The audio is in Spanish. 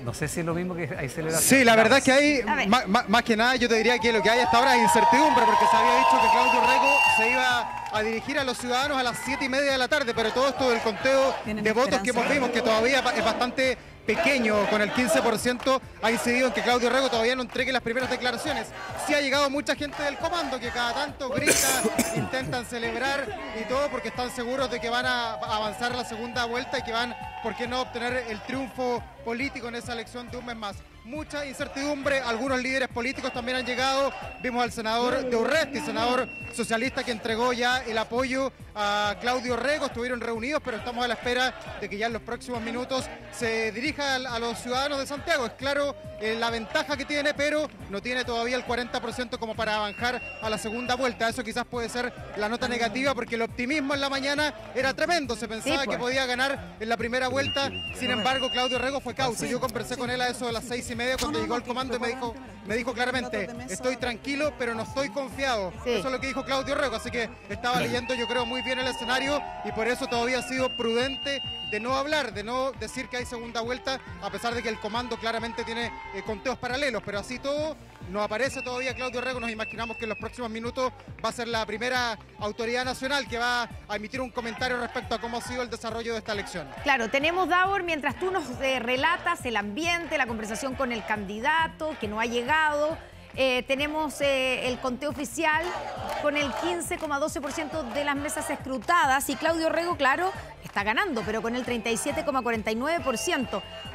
No sé si es lo mismo que hay celebración. Sí, la verdad es que hay, más que nada, yo te diría que lo que hay hasta ahora es incertidumbre, porque se había dicho que Claudio Rego se iba a dirigir a los ciudadanos a las 7:30 de la tarde, pero todo esto del conteo de votos que vimos, que todavía es bastante pequeño, con el 15%, ha incidido en que Claudio Rego todavía no entregue las primeras declaraciones. Sí ha llegado mucha gente del comando que cada tanto grita, intentan celebrar y todo porque están seguros de que van a avanzar a la segunda vuelta y que van, ¿por qué no?, obtener el triunfo político en esa elección de un mes más. Mucha incertidumbre, algunos líderes políticos también han llegado. Vimos al senador de Urresti, senador socialista, que entregó ya el apoyo a Claudio Rego. Estuvieron reunidos, pero estamos a la espera de que ya en los próximos minutos se dirija a los ciudadanos de Santiago. Es claro la ventaja que tiene, pero no tiene todavía el 40% como para avanzar a la segunda vuelta. Eso quizás puede ser la nota negativa, porque el optimismo en la mañana era tremendo. Se pensaba que podía ganar en la primera vuelta. Sin embargo, Claudio Rego fue causa. Yo conversé con él a eso de las 6:30 cuando llegó al comando y me dijo claramente: estoy tranquilo, pero no estoy confiado. Eso es lo que dijo Claudio Rego, así que estaba leyendo, yo creo, muy bien el escenario, y por eso todavía ha sido prudente de no hablar, de no decir que hay segunda vuelta, a pesar de que el comando claramente tiene conteos paralelos, pero así todo no aparece todavía Claudio Rego. Nos imaginamos que en los próximos minutos va a ser la primera autoridad nacional que va a emitir un comentario respecto a cómo ha sido el desarrollo de esta elección. Claro, tenemos, Davor, mientras tú nos relatas el ambiente, la conversación con el candidato que no ha llegado, tenemos el conteo oficial con el 15,12% de las mesas escrutadas, y Claudio Rego, claro, está ganando, pero con el 37,49%.